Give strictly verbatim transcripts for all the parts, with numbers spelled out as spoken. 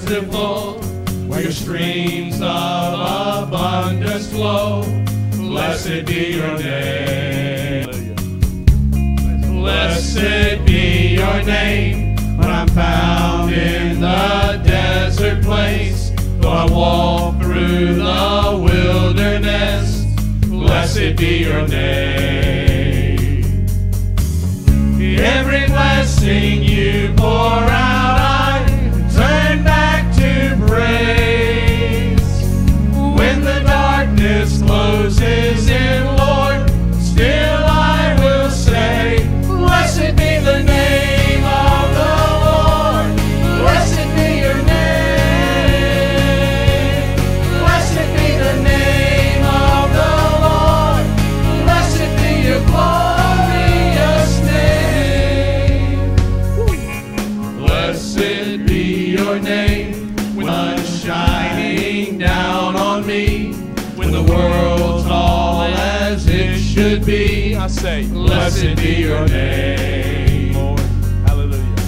bountiful, where your streams of abundance flow. Blessed be your name. Blessed be your name. When I'm found in the desert place, though I walk through the wilderness, blessed be your name. Every blessing you pour out, I turn back to praise. When the darkness closes in, Lord, still I will say, blessed be the name of the Lord. Blessed be your name. Blessed be the name of the Lord. Blessed be your glorious name. Blessed be your name. When the sun's shining down on me, when the world's all as it should be, I say, blessed be your name. Lord, hallelujah.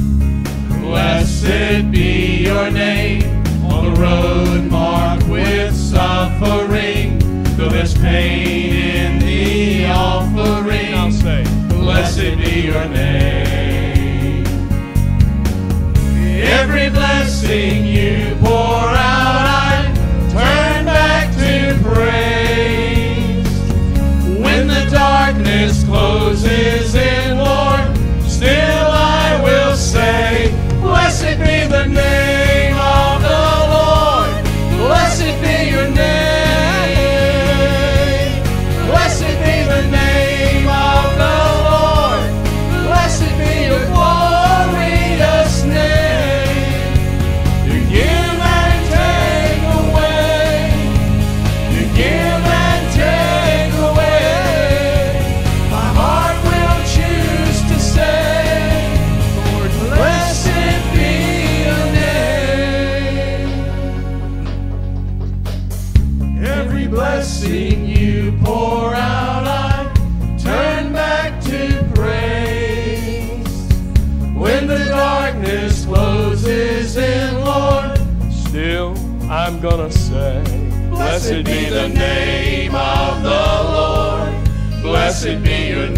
Blessed be your name. On the road marked with suffering, though there's pain in the offering, I'll say, blessed be your name. Every blessing you pour out, I turn back to praise. When the darkness closes in, Lord, still I will say, blessed be the name of the Lord. Blessed be your name. Blessed be the name of the Lord. Blessed be your glorious name. You give and take away. You give and take away. My heart will choose to say, Lord, blessed be your name. Every blessing you pour out, I turn back to praise. When the darkness closes in, Lord, still I'm gonna say, blessed be the name of the Lord. Blessed be your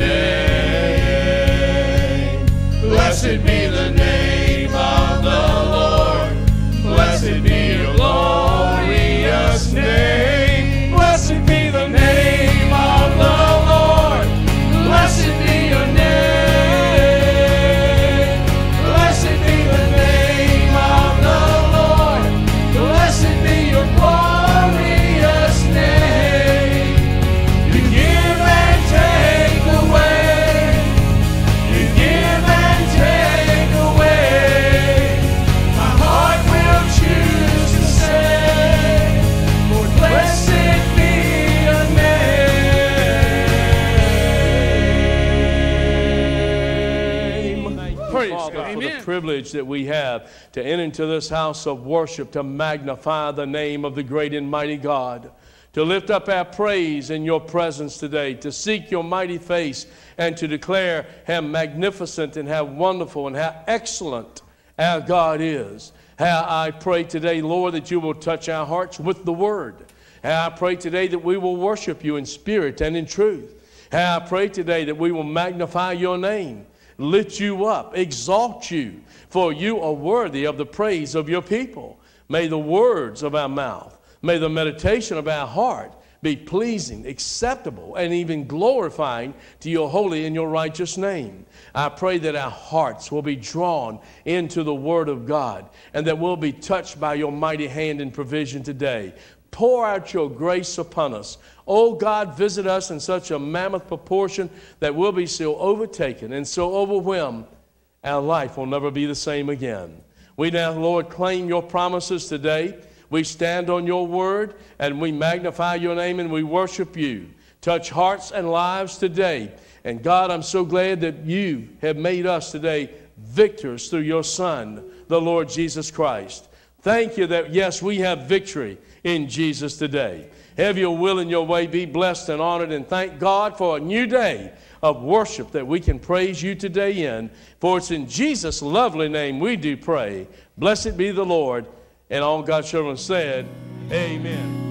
name. Blessed be the name of the Lord. Blessed be your glorious name. Blessed be the name of the Lord. Blessed be your name. Blessed be the name of the Lord. Blessed be your glorious name. You give and take away. You give and take away. My heart will choose to say, Lord, blessed be your name. Praise God for the privilege that we have to enter into this house of worship to magnify the name of the great and mighty God, to lift up our praise in your presence today, to seek your mighty face and to declare how magnificent and how wonderful and how excellent our God is. How I pray today, Lord, that you will touch our hearts with the word. How I pray today that we will worship you in spirit and in truth. How I pray today that we will magnify your name, lift you up, exalt you, for you are worthy of the praise of your people. May the words of our mouth, may the meditation of our heart be pleasing, acceptable, and even glorifying to your holy and your righteous name. I pray that our hearts will be drawn into the word of God and that we'll be touched by your mighty hand and provision today. Pour out your grace upon us. Oh God, visit us in such a mammoth proportion that we'll be so overtaken and so overwhelmed, our life will never be the same again. We now, Lord, claim your promises today. We stand on your word and we magnify your name and we worship you. Touch hearts and lives today. And God, I'm so glad that you have made us today victors through your Son, the Lord Jesus Christ. Thank you that, yes, we have victory in Jesus today. Have your will and your way. Be blessed and honored, and thank God for a new day of worship that we can praise you today in. For it's in Jesus' lovely name we do pray. Blessed be the Lord. And all God's children said, amen.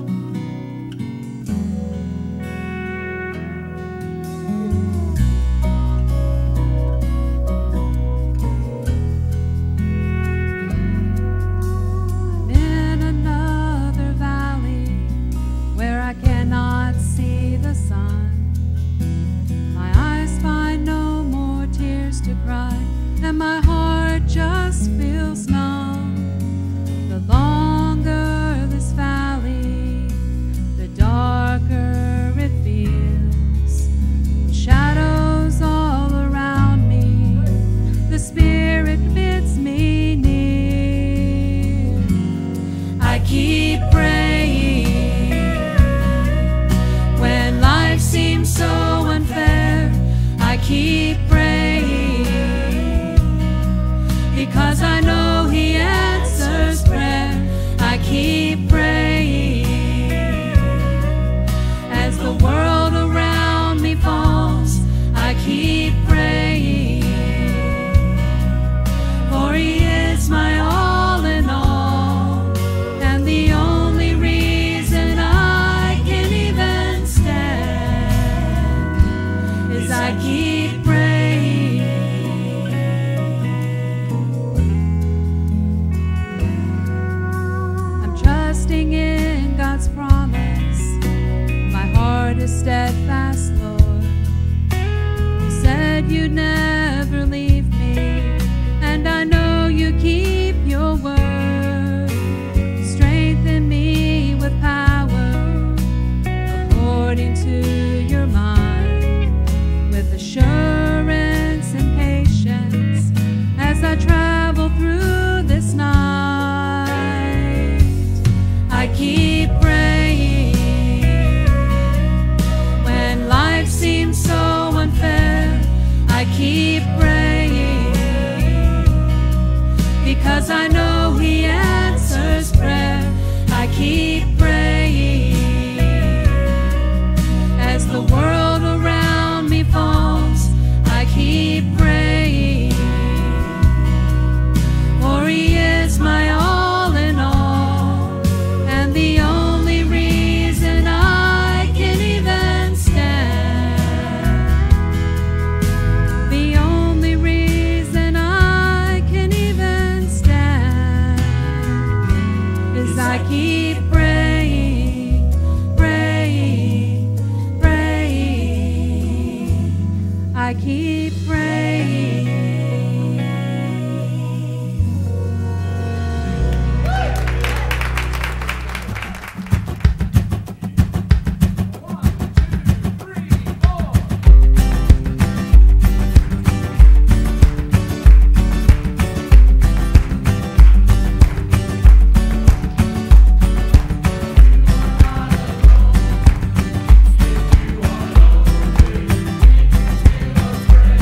Praise.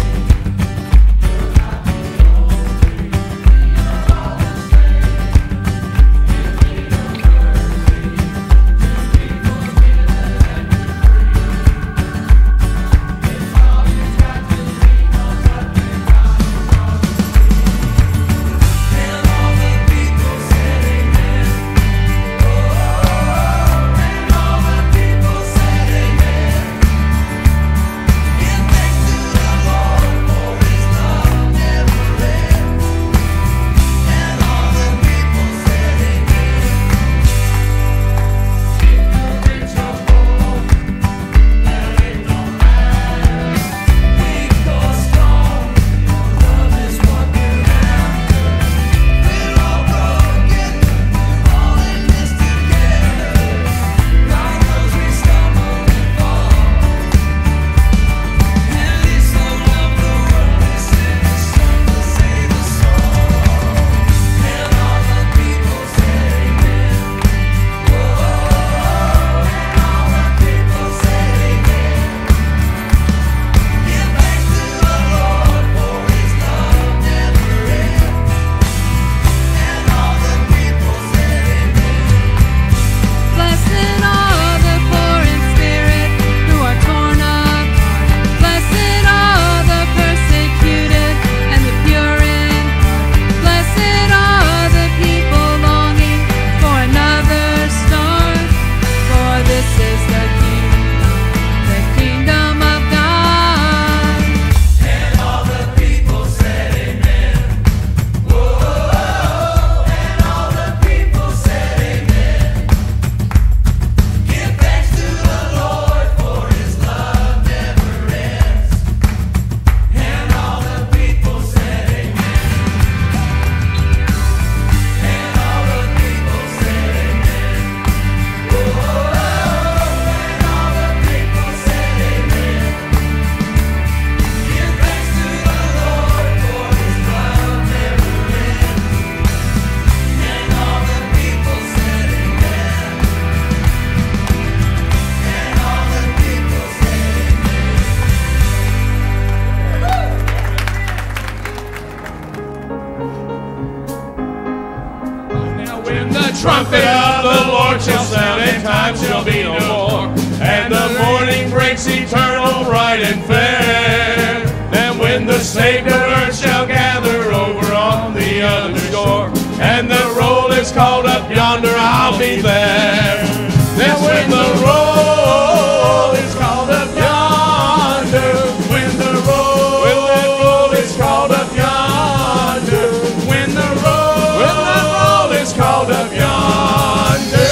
trumpet of the Lord shall sound, and time shall be no more. And the morning breaks eternal, bright and fair. Then when the saved of earth shall gather over on the other shore, and the roll is called up yonder, I'll be there. Then when the roll is called up yonder, when the roll, when that roll is called up yonder, when the roll, when that roll is called up yonder,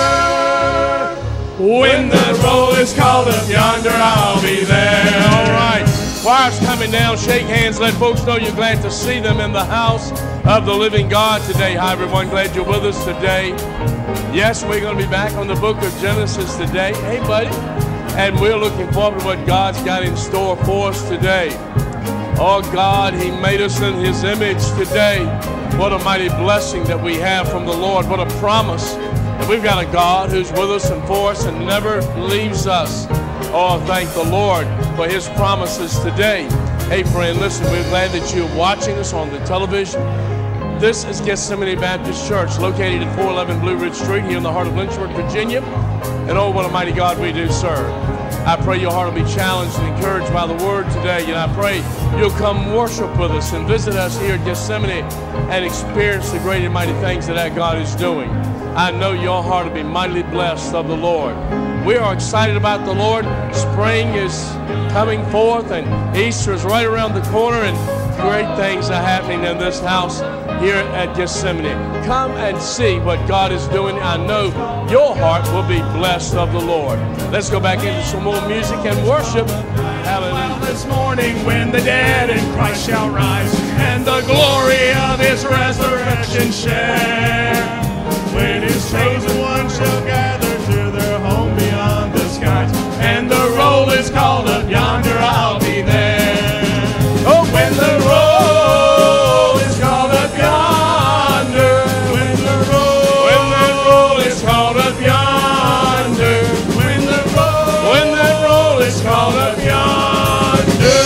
when the roll is called up yonder, I'll be there. All right. Choir's coming down. Shake hands. Let folks know you're glad to see them in the house of the living God today. Hi, everyone. Glad you're with us today. Yes, we're going to be back on the book of Genesis today. Hey, buddy. And we're looking forward to what God's got in store for us today. Oh, God, He made us in His image today. What a mighty blessing that we have from the Lord. What a promise. And we've got a God who's with us and for us and never leaves us. Oh, thank the Lord for His promises today. Hey, friend, listen, we're glad that you're watching us on the television. This is Gethsemane Baptist Church, located at four eleven Blue Ridge Street here in the heart of Lynchburg, Virginia. And oh, what a mighty God we do serve. I pray your heart will be challenged and encouraged by the Word today. And I pray you'll come worship with us and visit us here at Gethsemane and experience the great and mighty things that that God is doing. I know your heart will be mightily blessed of the Lord. We are excited about the Lord. Spring is coming forth and Easter is right around the corner, and great things are happening in this house here at Gethsemane. Come and see what God is doing. I know your heart will be blessed of the Lord. Let's go back into some more music and worship. Hallelujah. This morning when the dead in Christ shall rise, and the glory of His resurrection share, when His chosen ones shall gather to their home beyond the skies, and the roll is called up yonder, I'll be there. Oh, when the roll is called up yonder, when the roll, when that roll is called up yonder, when the roll, when that roll is called up yonder,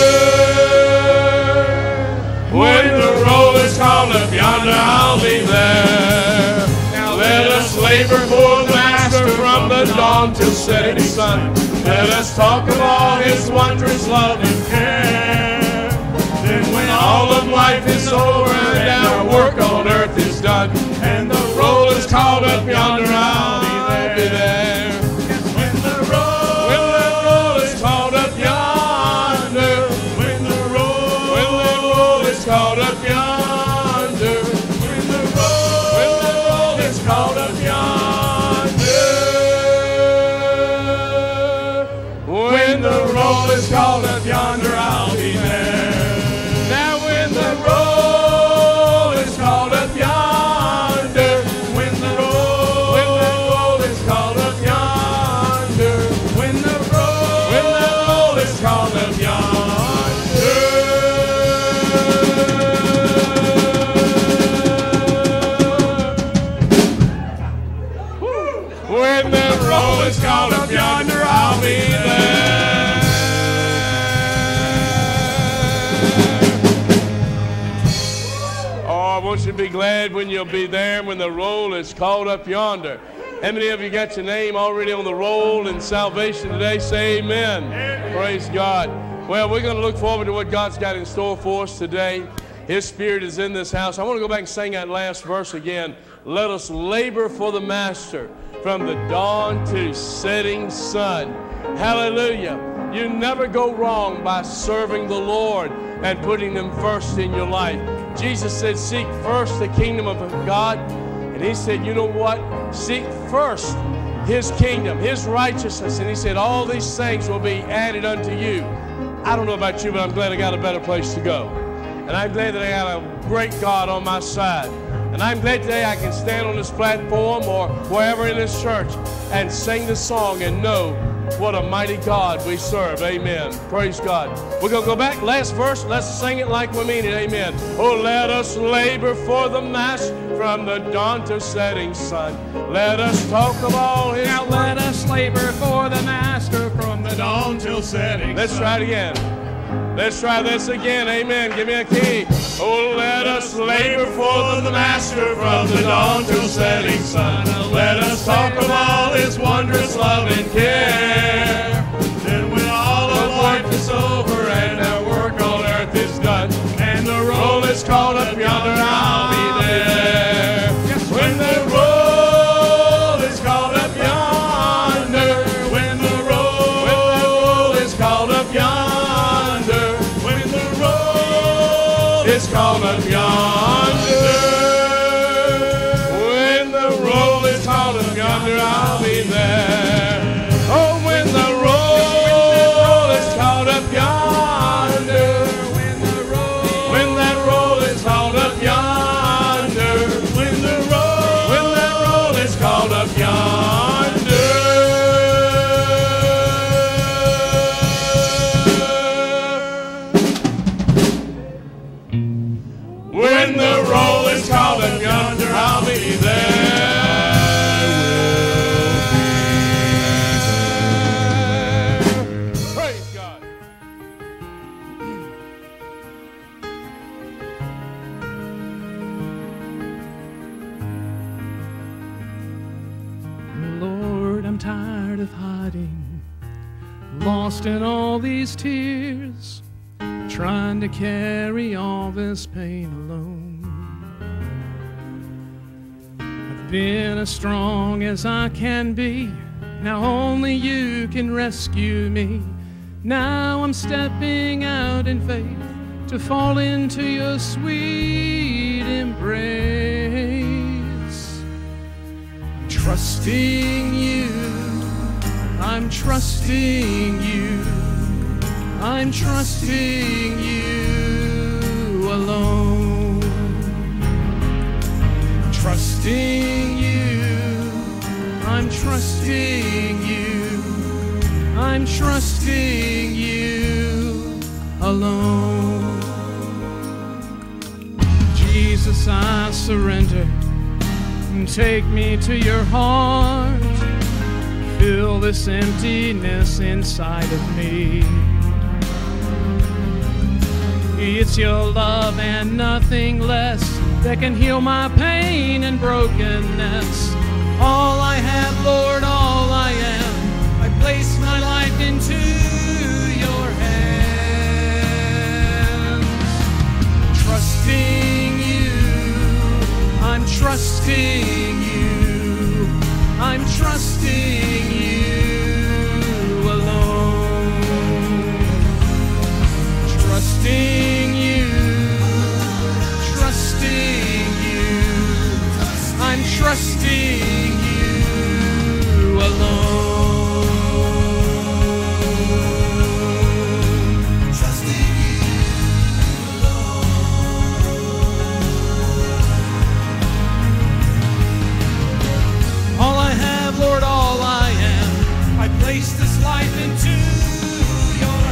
when the roll is called up yonder, I'll be there. Now let us labor for the Master from the dawn till setting sun. Let us talk of all His wondrous love and care. Then when all of life is over and our work on earth is done, and the roll is called up yonder, I'll be there. Yes, when the roll, when the roll is called up yonder, when the roll, when the roll is called up yonder, when the roll, when the roll is called up yonder, when the roll is called up yonder, I'll be there. Now when the roll is called up yonder, when the roll, when the roll is called up yonder, when the roll, when the roll is called up yonder, when the roll is called up yonder, I'll be there. I want you to be glad when you'll be there when the roll is called up yonder. How many of you got your name already on the roll in salvation today? Say amen. Amen. Praise God. Well, we're going to look forward to what God's got in store for us today. His Spirit is in this house. I want to go back and sing that last verse again. Let us labor for the Master from the dawn to setting sun. Hallelujah. You never go wrong by serving the Lord and putting Him first in your life. Jesus said, seek first the kingdom of God. And He said, you know what? Seek first His kingdom, His righteousness. And He said, all these things will be added unto you. I don't know about you, but I'm glad I got a better place to go. And I'm glad that I got a great God on my side. And I'm glad today I can stand on this platform or wherever in this church and sing this song and know what a mighty God we serve. Amen. Praise God. We're going to go back. Last verse. Let's sing it like we mean it. Amen. Oh, let us labor for the Master from the dawn to setting sun. Let us talk of all His. Now let us labor for the Master from the dawn till setting Let's sun. try it again. Let's try this again. Amen. Give me a key. Oh, let us labor for the Master from the dawn till setting sun. Let us talk of all His wondrous love and care. Then when all the work is over and our work on earth is done, and the roll is called up yonder, I'll be there. When the roll is called up yonder, when the roll is called up yonder, when the roll is called up yonder, when the roll is called up yonder, I'll be there. Oh, when the roll is called up yonder, when the roll, when that roll is called up yonder, when the roll, when that roll is called up yonder, when the roll is called up yonder, I'll be there. Praise God. Lord, I'm tired of hiding, lost in all these tears, trying to carry all this pain alone. I've been as strong as I can be, now only you can rescue me. Now I'm stepping out in faith to fall into your sweet embrace. Trusting you, I'm trusting you, I'm trusting you alone. Trusting you, I'm trusting you, I'm trusting you alone. Jesus, I surrender. Take me to your heart. Fill this emptiness inside of me. It's your love and nothing less that can heal my pain and brokenness. All I have, Lord, all I am, I place my life into your hands. Trusting you, I'm trusting you, I'm trusting you alone. Trusting you, trusting you, I'm trusting you alone. Trusting you alone. All I have, Lord, all I am, I place this life into your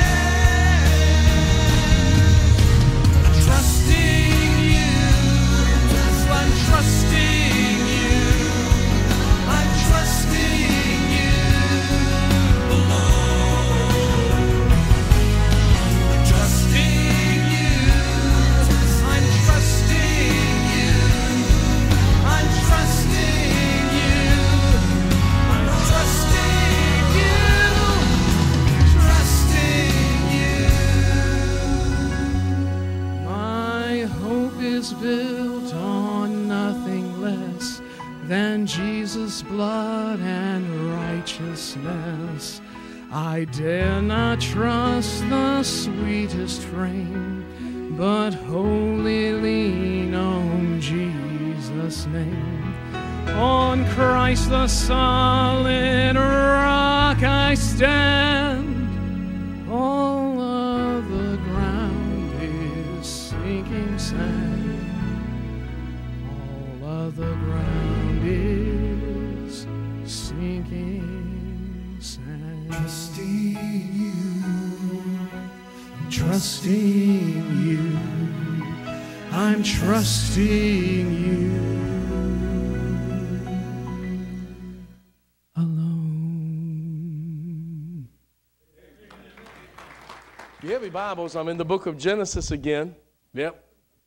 hands. Trusting you, I'm trusting you, I'm trusting you alone. Trusting you, I'm trusting you, I'm trusting you, I'm trusting you, trusting you. My hope is built on nothing less than Jesus' blood and righteousness. I dare not trust the sweetest frame, but wholly lean on Jesus' name. On Christ the solid rock I stand. All of the ground is sinking sand. All of the ground is sinking sand. Trusting you, trusting you, I'm trusting you alone. you have your Bibles, I'm in the book of Genesis again. Yep.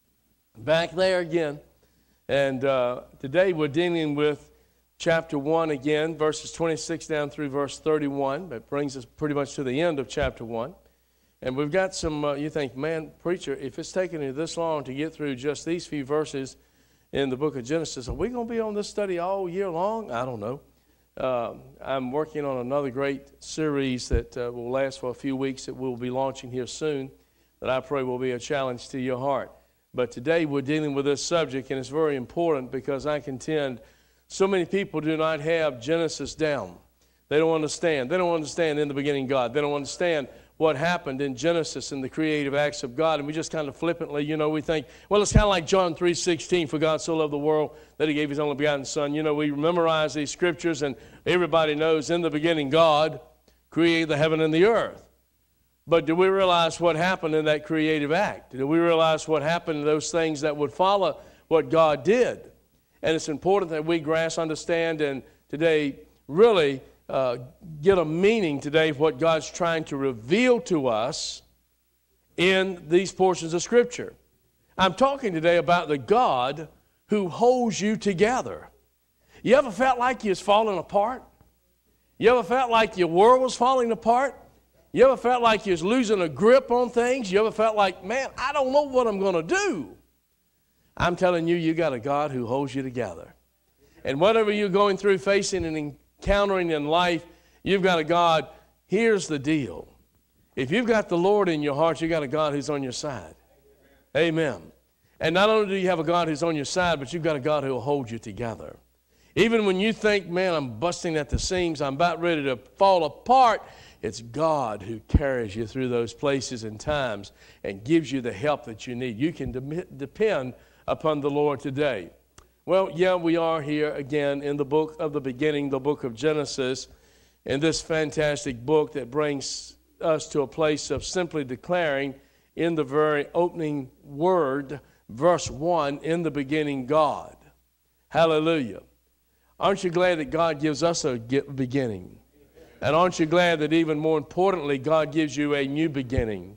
Back there again. And uh, today we're dealing with chapter one again, verses twenty-six down through verse thirty-one. That brings us pretty much to the end of chapter one. And we've got some, uh, you think, man, preacher, if it's taking you this long to get through just these few verses in the book of Genesis, are we going to be on this study all year long? I don't know. Uh, I'm working on another great series that uh, will last for a few weeks that we'll be launching here soon that I pray will be a challenge to your heart. But today we're dealing with this subject, and it's very important because I contend so many people do not have Genesis down. They don't understand. They don't understand in the beginning God. They don't understand what happened in Genesis and the creative acts of God. And we just kind of flippantly, you know, we think, well, it's kind of like John three sixteen, for God so loved the world that he gave his only begotten Son. You know, we memorize these scriptures and everybody knows in the beginning God created the heaven and the earth. But do we realize what happened in that creative act? Do we realize what happened in those things that would follow what God did? And it's important that we grasp, understand, and today really Uh, get a meaning today of what God's trying to reveal to us in these portions of Scripture. I'm talking today about the God who holds you together. You ever felt like you was falling apart? You ever felt like your world was falling apart? You ever felt like you was losing a grip on things? You ever felt like, man, I don't know what I'm going to do? I'm telling you, you got a God who holds you together. And whatever you're going through, facing and encountering in life, you've got a God. Here's the deal. If you've got the Lord in your heart, you've got a God who's on your side. Amen. And not only do you have a God who's on your side, but you've got a God who will hold you together. Even when you think, man, I'm busting at the seams, I'm about ready to fall apart, it's God who carries you through those places and times and gives you the help that you need. You can de- depend upon the Lord today. Well, yeah, we are here again in the book of the beginning, the book of Genesis, in this fantastic book that brings us to a place of simply declaring in the very opening word, verse one, in the beginning God. Hallelujah. Aren't you glad that God gives us a beginning? And aren't you glad that even more importantly, God gives you a new beginning,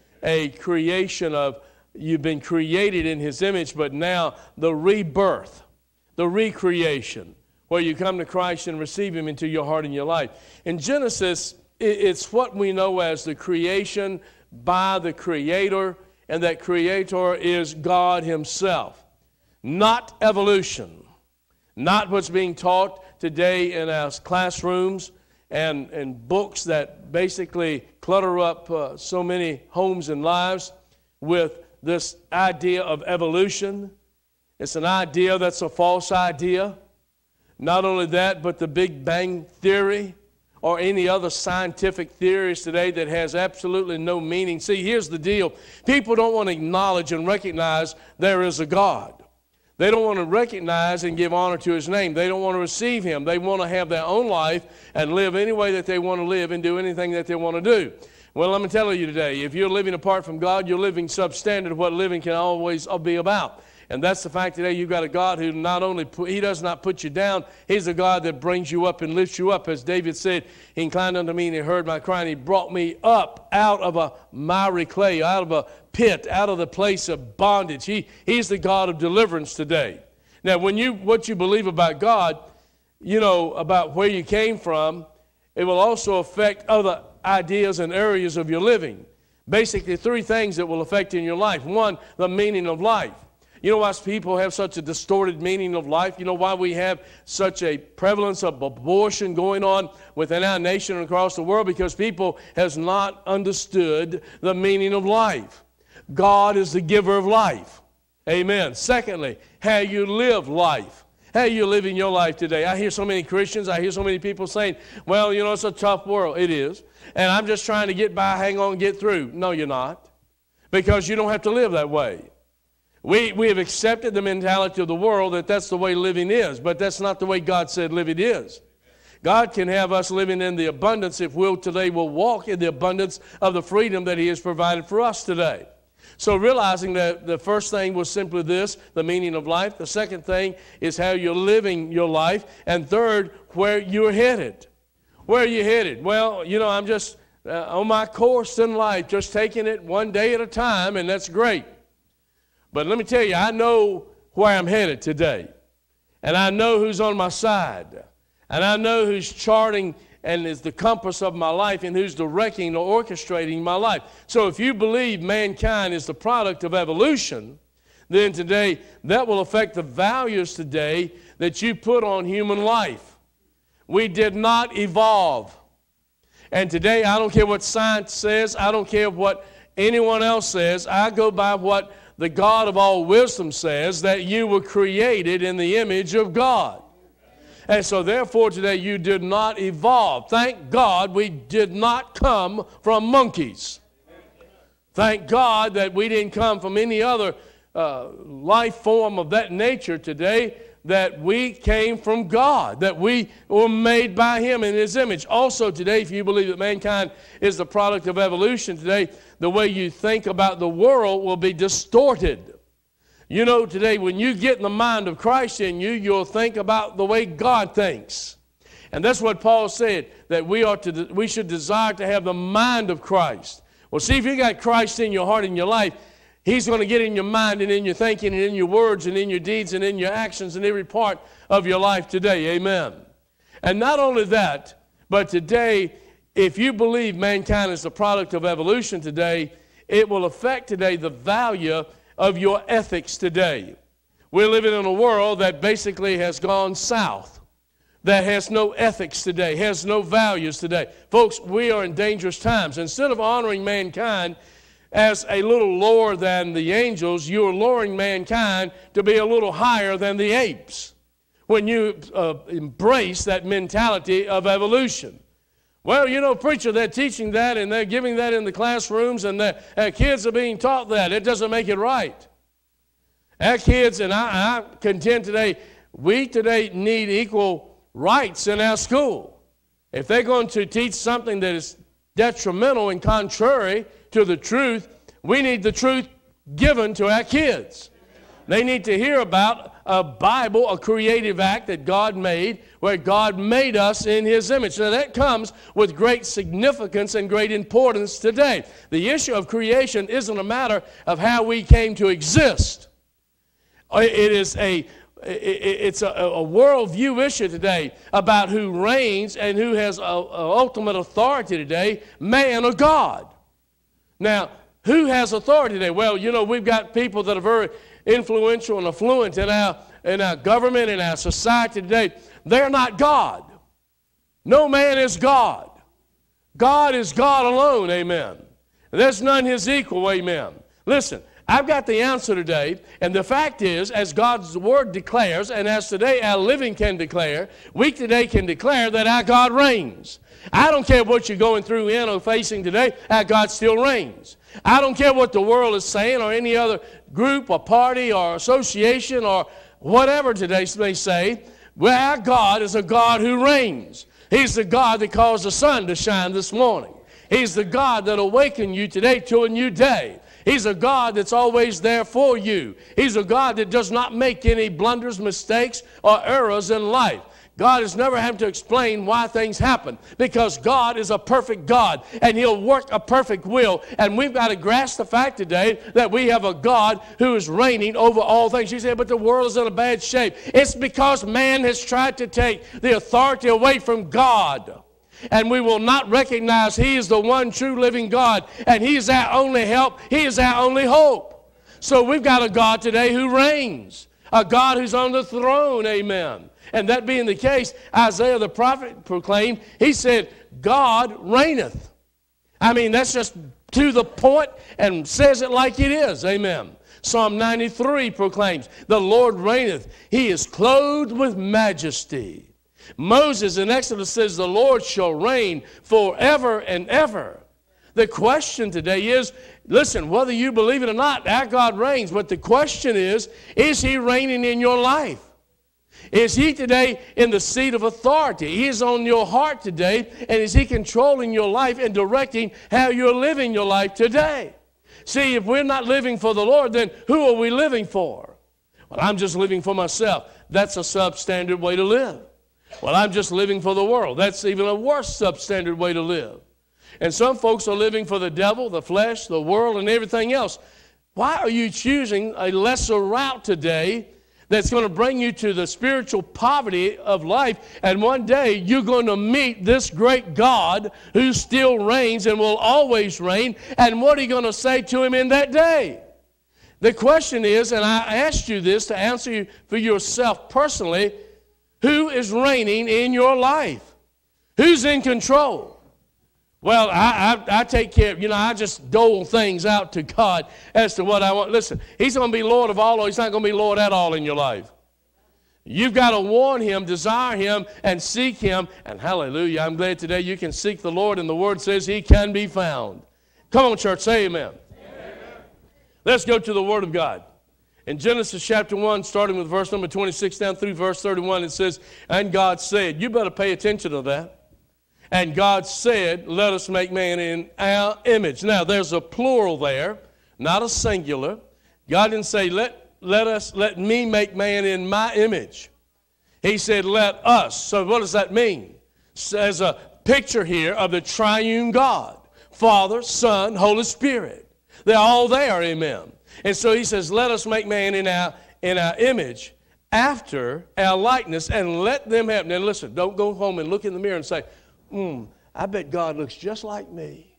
a creation of you've been created in his image, but now the rebirth, the recreation, where you come to Christ and receive him into your heart and your life. In Genesis, it's what we know as the creation by the Creator, and that Creator is God himself. Not evolution, not what's being taught today in our classrooms and, and books that basically clutter up uh, so many homes and lives with this idea of evolution. It's an idea that's a false idea. Not only that, but the Big Bang Theory or any other scientific theories today that has absolutely no meaning. See, here's the deal. People don't want to acknowledge and recognize there is a God. They don't want to recognize and give honor to his name. They don't want to receive him. They want to have their own life and live any way that they want to live and do anything that they want to do. Well, let me tell you today, if you're living apart from God, you're living substandard of what living can always be about. And that's the fact today you've got a God who not only, put, he does not put you down, he's a God that brings you up and lifts you up. As David said, he inclined unto me and he heard my cry and he brought me up out of a miry clay, out of a pit, out of the place of bondage. He, he's the God of deliverance today. Now, when you what you believe about God, you know, about where you came from, it will also affect other ideas and areas of your living. Basically, three things that will affect in your life. One, the meaning of life. You know why people have such a distorted meaning of life? You know why we have such a prevalence of abortion going on within our nation and across the world? Because people has not understood the meaning of life. God is the giver of life. Amen. Secondly, how you live life. How you living your life today. I hear so many Christians, I hear so many people saying, well, you know, it's a tough world. It is. And I'm just trying to get by, hang on, get through. No, you're not. Because you don't have to live that way. We, we have accepted the mentality of the world that that's the way living is, but that's not the way God said living is. God can have us living in the abundance if we'll today will walk in the abundance of the freedom that he has provided for us today. So realizing that the first thing was simply this, the meaning of life. The second thing is how you're living your life. And third, where you're headed. Where are you headed? Well, you know, I'm just, uh, on my course in life, just taking it one day at a time, and that's great. But let me tell you, I know where I'm headed today. And I know who's on my side. And I know who's charting and is the compass of my life and who's directing or orchestrating my life. So if you believe mankind is the product of evolution, then today that will affect the values today that you put on human life. We did not evolve. And today, I don't care what science says. I don't care what anyone else says. I go by what the God of all wisdom says, that you were created in the image of God. And so therefore today you did not evolve. Thank God we did not come from monkeys. Thank God that we didn't come from any other uh, life form of that nature today, that we came from God, that we were made by Him in His image. Also today, if you believe that mankind is the product of evolution today, the way you think about the world will be distorted. You know, today when you get in the mind of Christ in you, you'll think about the way God thinks. And that's what Paul said, that we ought to, we should desire to have the mind of Christ. Well, see, if you got Christ in your heart and your life, He's going to get in your mind and in your thinking and in your words and in your deeds and in your actions and every part of your life today. Amen. And not only that, but today, if you believe mankind is the product of evolution today, it will affect today the value of your ethics today. We're living in a world that basically has gone south, that has no ethics today, has no values today. Folks, we are in dangerous times. Instead of honoring mankind as a little lower than the angels, you are lowering mankind to be a little higher than the apes when you uh, embrace that mentality of evolution. Well, you know, preacher, they're teaching that and they're giving that in the classrooms and the uh, kids are being taught that. It doesn't make it right. Our kids, and I, I contend today, we today need equal rights in our school. If they're going to teach something that is detrimental and contrary to the truth, we need the truth given to our kids. They need to hear about a Bible, a creative act that God made, where God made us in His image. Now that comes with great significance and great importance today. The issue of creation isn't a matter of how we came to exist. It is a It's a, a worldview issue today about who reigns and who has a, a ultimate authority today, man or God. Now, who has authority today? Well, you know, we've got people that are very influential and affluent in our, in our government, in our society today. They're not God. No man is God. God is God alone, amen. There's none His equal, amen. Listen, I've got the answer today, and the fact is, as God's Word declares, and as today our living can declare, we today can declare that our God reigns. I don't care what you're going through in or facing today, our God still reigns. I don't care what the world is saying or any other group or party or association or whatever today may say. Well, our God is a God who reigns. He's the God that caused the sun to shine this morning. He's the God that awakened you today to a new day. He's a God that's always there for you. He's a God that does not make any blunders, mistakes, or errors in life. God has never had to explain why things happen, because God is a perfect God and He'll work a perfect will. And we've got to grasp the fact today that we have a God who is reigning over all things. You say, but the world is in a bad shape. It's because man has tried to take the authority away from God. And we will not recognize He is the one true living God, and He is our only help. He is our only hope. So we've got a God today who reigns, a God who's on the throne, amen. And that being the case, Isaiah the prophet proclaimed, he said, God reigneth. I mean, that's just to the point and says it like it is, amen. Psalm ninety-three proclaims, the Lord reigneth. He is clothed with majesty. Moses in Exodus says, the Lord shall reign forever and ever. The question today is, listen, whether you believe it or not, our God reigns. But the question is, is He reigning in your life? Is He today in the seat of authority? He is on your heart today, and is He controlling your life and directing how you're living your life today? See, if we're not living for the Lord, then who are we living for? Well, I'm just living for myself. That's a substandard way to live. Well, I'm just living for the world. That's even a worse substandard way to live. And some folks are living for the devil, the flesh, the world, and everything else. Why are you choosing a lesser route today that's going to bring you to the spiritual poverty of life, and one day you're going to meet this great God who still reigns and will always reign, and what are you going to say to him in that day? The question is, and I asked you this to answer you for yourself personally, who is reigning in your life? Who's in control? Well, I, I, I take care of, you know, I just dole things out to God as to what I want. Listen, he's going to be Lord of all, or he's not going to be Lord at all in your life. You've got to want him, desire him, and seek him. And hallelujah, I'm glad today you can seek the Lord, and the word says he can be found. Come on, church, say amen. Amen. Let's go to the word of God. In Genesis chapter one, starting with verse number twenty-six down through verse thirty-one, it says, and God said, you better pay attention to that. And God said, let us make man in our image. Now, there's a plural there, not a singular. God didn't say, let, let us, let me make man in my image. He said, let us. So what does that mean? There's a picture here of the triune God, Father, Son, Holy Spirit. They're all there, amen. And so he says, let us make man in our, in our image, after our likeness, and let them have. Now listen, don't go home and look in the mirror and say, Hmm, I bet God looks just like me.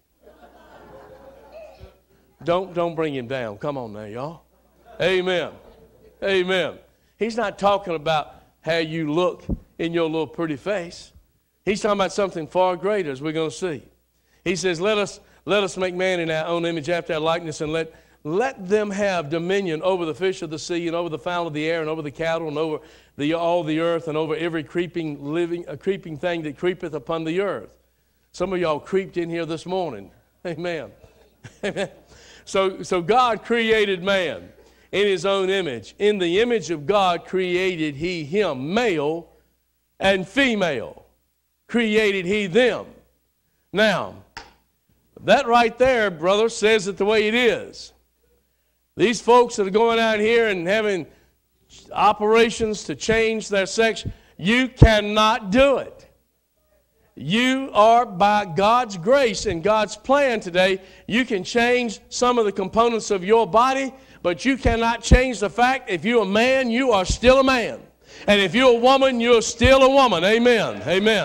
Don't, don't bring him down. Come on now, y'all. Amen. Amen. He's not talking about how you look in your little pretty face. He's talking about something far greater, as we're going to see. He says, let us, let us make man in our own image after our likeness, and let, let them have dominion over the fish of the sea, and over the fowl of the air, and over the cattle, and over the, all the earth, and over every creeping living, a creeping thing that creepeth upon the earth. Some of y'all creeped in here this morning. Amen. Amen. So, so God created man in his own image. In the image of God created he him, male and female. Created he them. Now, that right there, brother, says it the way it is. These folks that are going out here and having operations to change their sex, you cannot do it. You are, by God's grace and God's plan today, you can change some of the components of your body, but you cannot change the fact if you're a man, you are still a man. And if you're a woman, you're still a woman. Amen. Amen.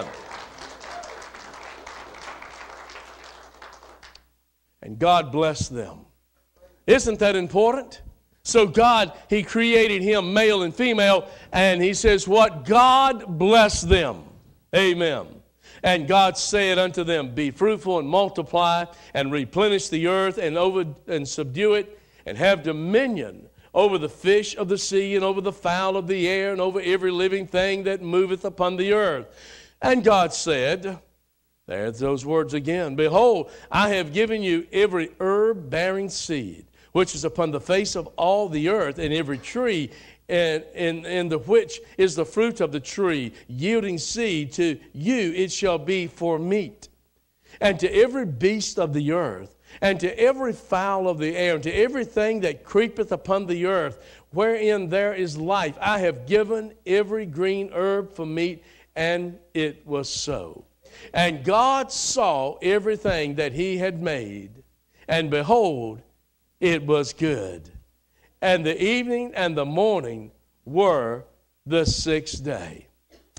And God bless them. Isn't that important? So God, he created him male and female, and he says what? God bless them. Amen. And God said unto them, be fruitful and multiply and replenish the earth and over and subdue it and have dominion over the fish of the sea and over the fowl of the air and over every living thing that moveth upon the earth. And God said, there's those words again, behold, I have given you every herb bearing seed, which is upon the face of all the earth, and every tree, and in, in the which is the fruit of the tree, yielding seed, to you it shall be for meat. And to every beast of the earth, and to every fowl of the air, and to everything that creepeth upon the earth, wherein there is life, I have given every green herb for meat, and it was so. And God saw everything that he had made, and behold, it was good. And the evening and the morning were the sixth day.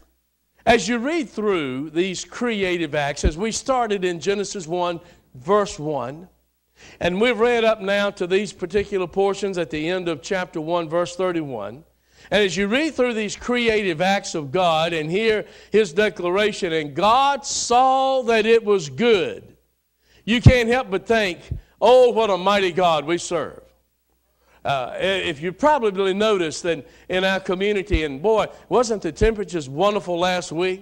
As you read through these creative acts, as we started in Genesis one, verse one, and we've read up now to these particular portions at the end of chapter one, verse thirty-one, and as you read through these creative acts of God and hear his declaration, and God saw that it was good, you can't help but think, oh, what a mighty God we serve. Uh, if you probably noticed that in our community, and boy, wasn't the temperatures wonderful last week?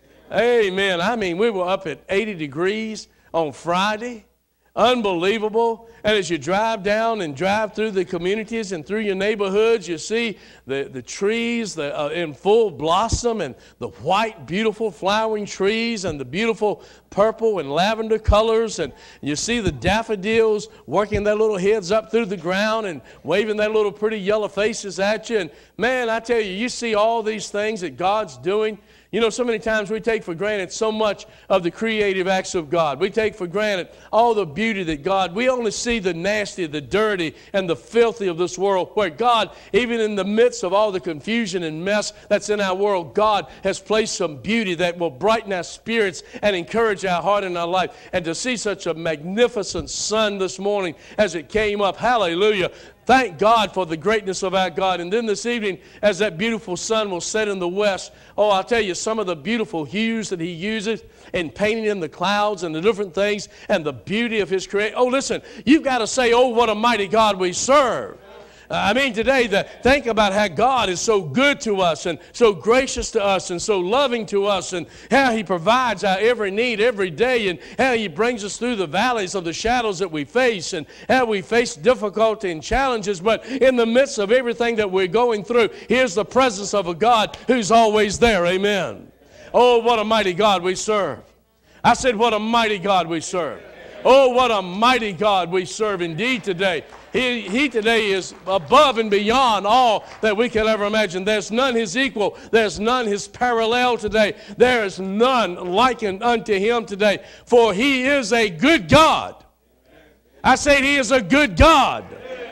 Amen. I mean, we were up at eighty degrees on Friday. Unbelievable. And as you drive down and drive through the communities and through your neighborhoods, you see the, the trees the, uh, in full blossom, and the white, beautiful flowering trees, and the beautiful purple and lavender colors. And you see the daffodils working their little heads up through the ground and waving their little pretty yellow faces at you. And man, I tell you, you see all these things that God's doing. You know, so many times we take for granted so much of the creative acts of God. We take for granted all the beauty that God, we only see the nasty, the dirty, and the filthy of this world, where God, even in the midst of all the confusion and mess that's in our world, God has placed some beauty that will brighten our spirits and encourage our heart and our life. And to see such a magnificent sun this morning as it came up, hallelujah. Thank God for the greatness of our God. And then this evening, as that beautiful sun will set in the west, oh, I'll tell you, some of the beautiful hues that he uses in painting in the clouds and the different things and the beauty of his creation. Oh, listen, you've got to say, oh, what a mighty God we serve. I mean, today, the, think about how God is so good to us and so gracious to us and so loving to us, and how he provides our every need every day, and how he brings us through the valleys of the shadows that we face, and how we face difficulty and challenges. But in the midst of everything that we're going through, here's the presence of a God who's always there. Amen. Oh, what a mighty God we serve. I said, what a mighty God we serve. Oh, what a mighty God we serve indeed today. He, he today is above and beyond all that we can ever imagine. There's none his equal. There's none his parallel today. There is none likened unto him today. For he is a good God. I say he is a good God.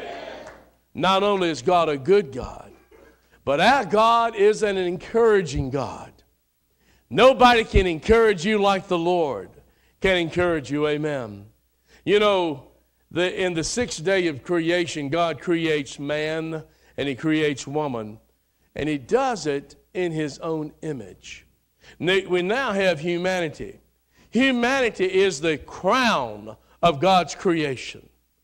Not only is God a good God, but our God is an encouraging God. Nobody can encourage you like the Lord can encourage you. Amen. You know, the, in the sixth day of creation, God creates man and he creates woman, and he does it in his own image. We now have humanity. Humanity is the crown of God's creation.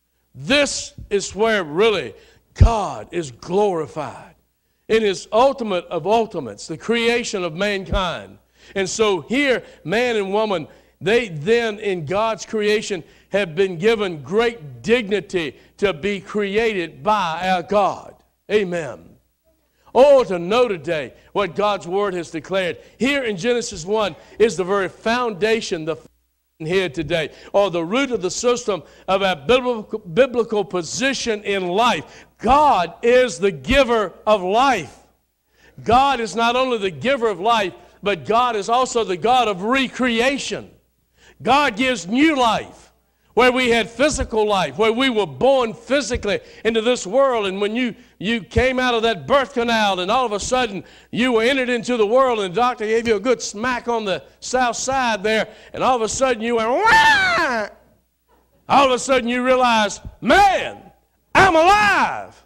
This is where really God is glorified in his ultimate of ultimates, the creation of mankind. And so here, man and woman, they then, in God's creation, have been given great dignity to be created by our God. Amen. Oh, to know today what God's Word has declared. Here in Genesis one is the very foundation, the here today, or the root of the system of our biblical, biblical position in life. God is the giver of life. God is not only the giver of life, but God is also the God of recreation. God gives new life, where we had physical life, where we were born physically into this world, and when you, you came out of that birth canal, and all of a sudden you were entered into the world, and the doctor gave you a good smack on the south side there, and all of a sudden you went, wah! All of a sudden you realize, man, I'm alive.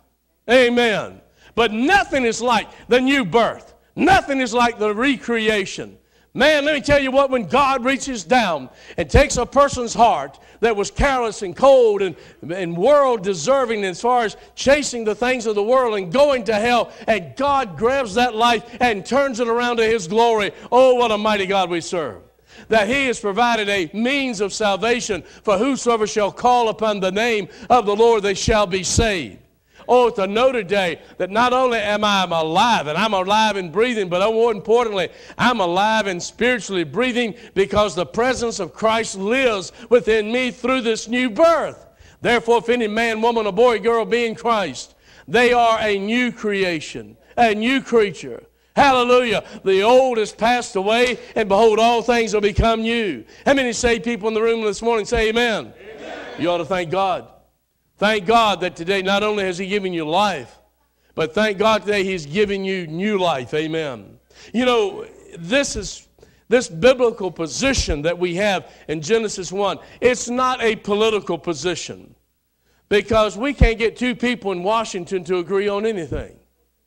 Amen. But nothing is like the new birth. Nothing is like the recreation. Man, let me tell you what, when God reaches down and takes a person's heart that was careless and cold and, and world-deserving as far as chasing the things of the world and going to hell, and God grabs that life and turns it around to his glory, oh, what a mighty God we serve. That he has provided a means of salvation for whosoever shall call upon the name of the Lord, they shall be saved. Oh, to know today that not only am I alive, and I'm alive and breathing, but more importantly, I'm alive and spiritually breathing because the presence of Christ lives within me through this new birth. Therefore, if any man, woman, or boy, girl be in Christ, they are a new creation, a new creature. Hallelujah. The old has passed away, and behold, all things will become new. How many saved people in the room this morning say amen? Amen. You ought to thank God. Thank God that today not only has he given you life, but thank God today he's giving you new life. Amen. You know, this is this biblical position that we have in Genesis one. It's not a political position, because we can't get two people in Washington to agree on anything.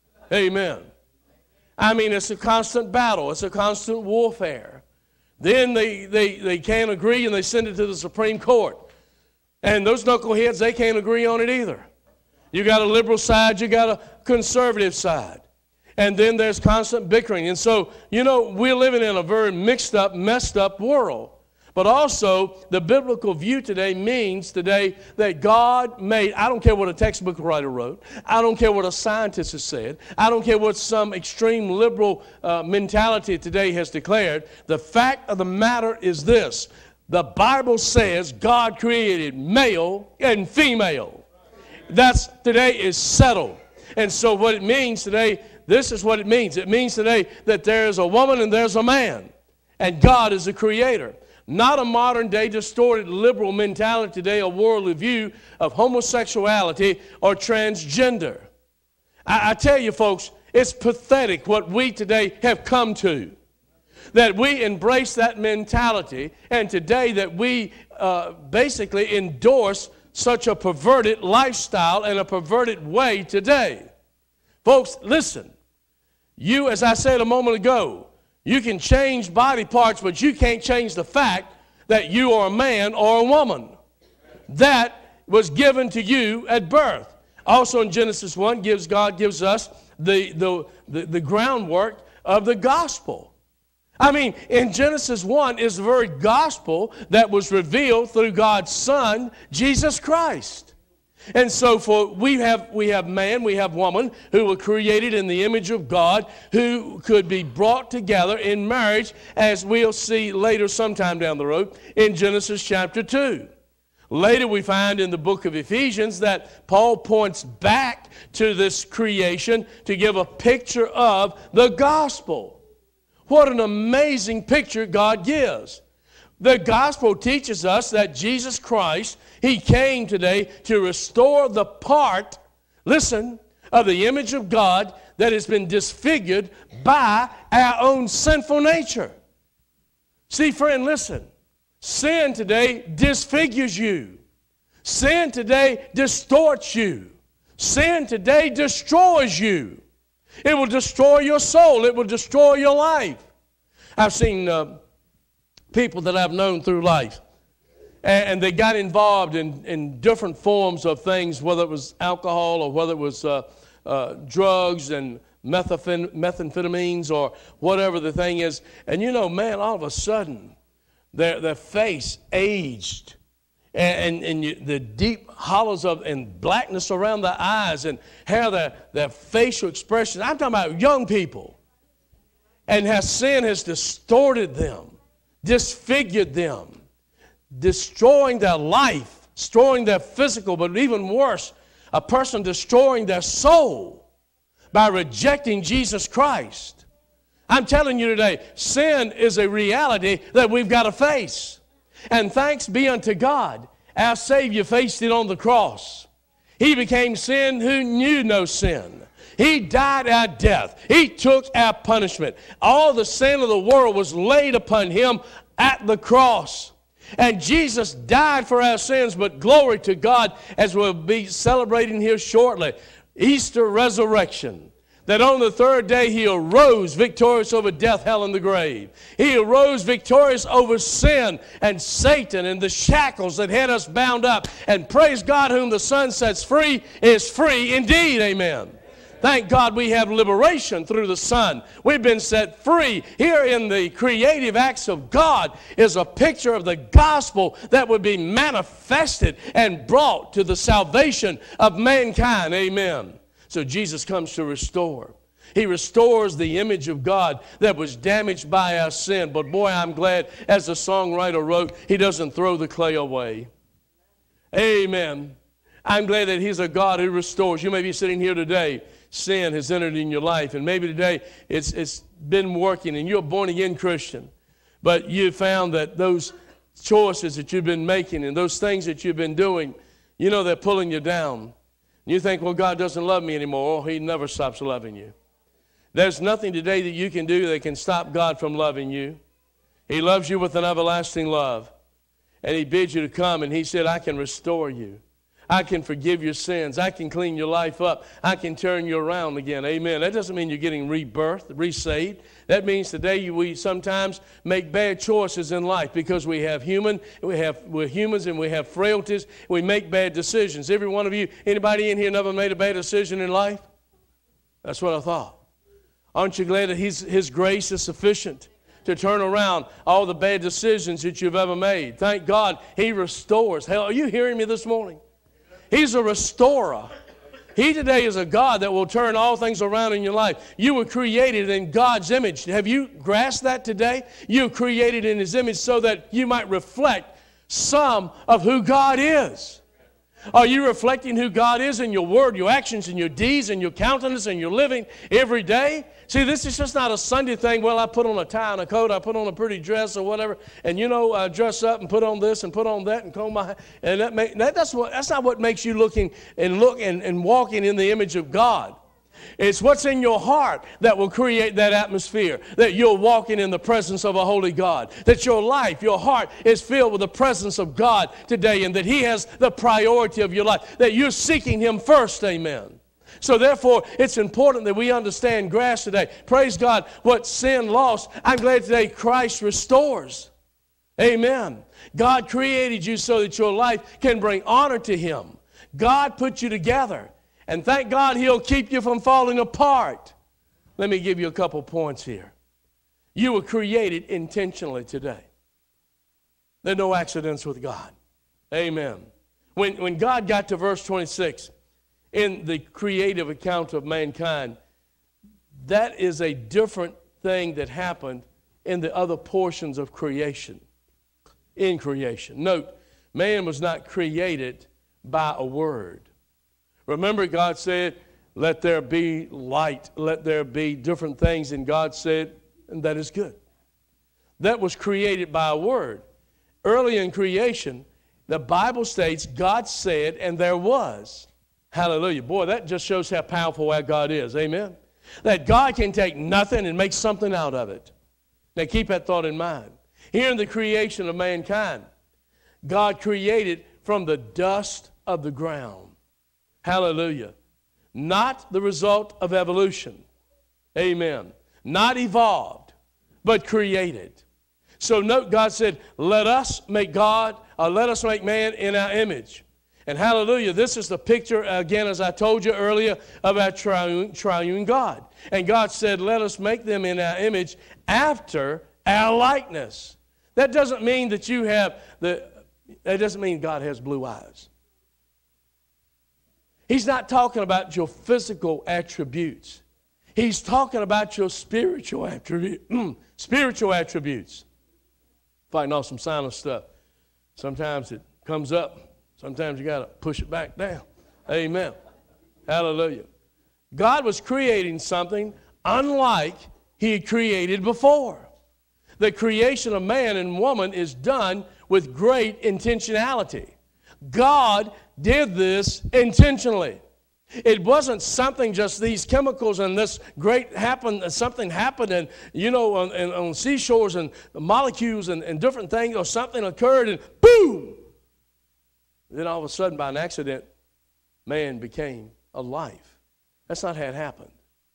Amen. I mean, it's a constant battle. It's a constant warfare. Then they, they, they can't agree, and they send it to the Supreme Court. And those knuckleheads, they can't agree on it either. You got a liberal side, you got a conservative side. And then there's constant bickering. And so, you know, we're living in a very mixed up, messed up world. But also, the biblical view today means today that God made, I don't care what a textbook writer wrote, I don't care what a scientist has said, I don't care what some extreme liberal uh, mentality today has declared. The fact of the matter is this: the Bible says God created male and female. That's today is settled. And so what it means today, this is what it means. It means today that there is a woman and there's a man, and God is the creator. Not a modern-day distorted liberal mentality today, a worldly view of homosexuality or transgender. I, I tell you, folks, it's pathetic what we today have come to, that we embrace that mentality, and today that we uh, basically endorse such a perverted lifestyle and a perverted way today. Folks, listen. You, as I said a moment ago, you can change body parts, but you can't change the fact that you are a man or a woman. That was given to you at birth. Also in Genesis one, gives God gives us the, the, the, the groundwork of the gospel. I mean, in Genesis one is the very gospel that was revealed through God's Son, Jesus Christ. And so for we have we have man, we have woman who were created in the image of God, who could be brought together in marriage, as we'll see later sometime down the road in Genesis chapter two. Later we find in the book of Ephesians that Paul points back to this creation to give a picture of the gospel. What an amazing picture God gives. The gospel teaches us that Jesus Christ, He came today to restore the part, listen, of the image of God that has been disfigured by our own sinful nature. See, friend, listen. Sin today disfigures you. Sin today distorts you. Sin today destroys you. It will destroy your soul. It will destroy your life. I've seen Uh, people that I've known through life, and they got involved in, in different forms of things, whether it was alcohol or whether it was uh, uh, drugs and methamphetamines or whatever the thing is. And you know, man, all of a sudden, their, their face aged, and, and, and you, the deep hollows of and blackness around the eyes and hair, their, their facial expressions. I'm talking about young people. And how sin has distorted them, disfigured them, destroying their life, destroying their physical, but even worse, a person destroying their soul by rejecting Jesus Christ. I'm telling you today, sin is a reality that we've got to face. And thanks be unto God, our Savior faced it on the cross. He became sin who knew no sin. He died our death. He took our punishment. All the sin of the world was laid upon Him at the cross. And Jesus died for our sins, but glory to God, as we'll be celebrating here shortly, Easter resurrection, that on the third day He arose victorious over death, hell, and the grave. He arose victorious over sin and Satan and the shackles that had us bound up. And praise God, whom the Son sets free is free indeed. Amen. Thank God we have liberation through the Son. We've been set free. Here in the creative acts of God is a picture of the gospel that would be manifested and brought to the salvation of mankind. Amen. So Jesus comes to restore. He restores the image of God that was damaged by our sin. But boy, I'm glad, as the songwriter wrote, He doesn't throw the clay away. Amen. I'm glad that He's a God who restores. You may be sitting here today. Sin has entered in your life, and maybe today it's it's been working, and you're a born-again Christian, but you found that those choices that you've been making and those things that you've been doing, you know, they're pulling you down. You think, well, God doesn't love me anymore. Oh, He never stops loving you. There's nothing today that you can do that can stop God from loving you. He loves you with an everlasting love, and He bids you to come, and He said, I can restore you. I can forgive your sins. I can clean your life up. I can turn you around again. Amen. That doesn't mean you're getting rebirthed, resaved. That means today we sometimes make bad choices in life because we have human, we have, we're humans and we have frailties. We make bad decisions. Every one of you, anybody in here never made a bad decision in life? That's what I thought. Aren't you glad that His, His grace is sufficient to turn around all the bad decisions that you've ever made? Thank God He restores. Hell, are you hearing me this morning? He's a restorer. He today is a God that will turn all things around in your life. You were created in God's image. Have you grasped that today? You were created in His image so that you might reflect some of who God is. Are you reflecting who God is in your word, your actions, and your deeds, and your countenance, and your living every day? See, this is just not a Sunday thing. Well, I put on a tie and a coat, I put on a pretty dress or whatever, and you know, I dress up and put on this and put on that and comb my hair. And that make, that, that's, what, that's not what makes you looking and look and, and walking in the image of God. It's what's in your heart that will create that atmosphere, that you're walking in the presence of a holy God, that your life, your heart is filled with the presence of God today, and that He has the priority of your life, that you're seeking Him first, amen. So therefore, it's important that we understand grass today. Praise God, what sin lost, I'm glad today Christ restores. Amen. God created you so that your life can bring honor to Him. God put you together. And thank God He'll keep you from falling apart. Let me give you a couple points here. You were created intentionally today. There are no accidents with God. Amen. When, when God got to verse twenty-six, in the creative account of mankind, that is a different thing that happened in the other portions of creation. In creation. Note, man was not created by a word. Remember, God said, let there be light, let there be different things, and God said, and that is good. That was created by a word. Early in creation, the Bible states, God said, and there was. Hallelujah. Boy, that just shows how powerful our God is. Amen. That God can take nothing and make something out of it. Now, keep that thought in mind. Here in the creation of mankind, God created from the dust of the ground. Hallelujah. Not the result of evolution. Amen. Not evolved, but created. So note, God said, let us make God, or let us make man in our image. And hallelujah, this is the picture, again, as I told you earlier, of our triune, triune God. And God said, let us make them in our image after our likeness. That doesn't mean that you have, the. that doesn't mean God has blue eyes. He's not talking about your physical attributes. He's talking about your spiritual attribute, spiritual attributes. Fighting off some silent stuff. Sometimes it comes up. Sometimes you got to push it back down. Amen. Hallelujah. God was creating something unlike He had created before. The creation of man and woman is done with great intentionality. God did this intentionally. It wasn't something just these chemicals and this great happened, something happened and, you know, on, on seashores and molecules and, and different things, or something occurred and boom! Then all of a sudden, by an accident, man became alive. That's not how it happened.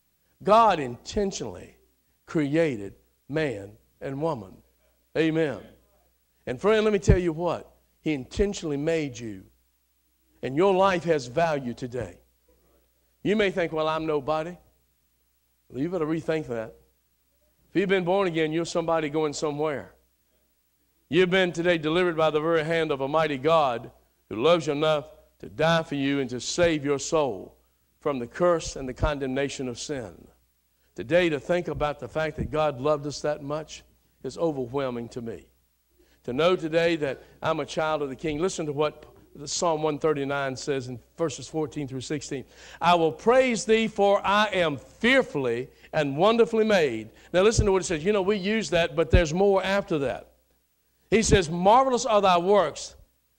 God intentionally created man and woman. Amen. And friend, let me tell you what. He intentionally made you. And your life has value today. You may think, well, I'm nobody. Well, you better rethink that. If you've been born again, you're somebody going somewhere. You've been today delivered by the very hand of a mighty God who loves you enough to die for you and to save your soul from the curse and the condemnation of sin. Today, to think about the fact that God loved us that much is overwhelming to me. To know today that I'm a child of the King. Listen to what Psalm one thirty-nine says in verses fourteen through sixteen. I will praise thee, for I am fearfully and wonderfully made. Now listen to what it says. You know, we use that, but there's more after that. He says, marvelous are thy works,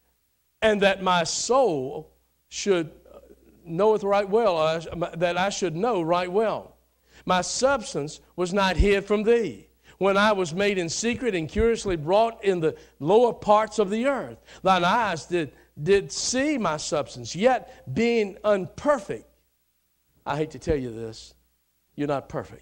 and that my soul should knoweth right well, uh, that I should know right well. My substance was not hid from thee, when I was made in secret and curiously brought in the lower parts of the earth. Thine eyes did, did see my substance, yet being unperfect. I hate to tell you this, you're not perfect.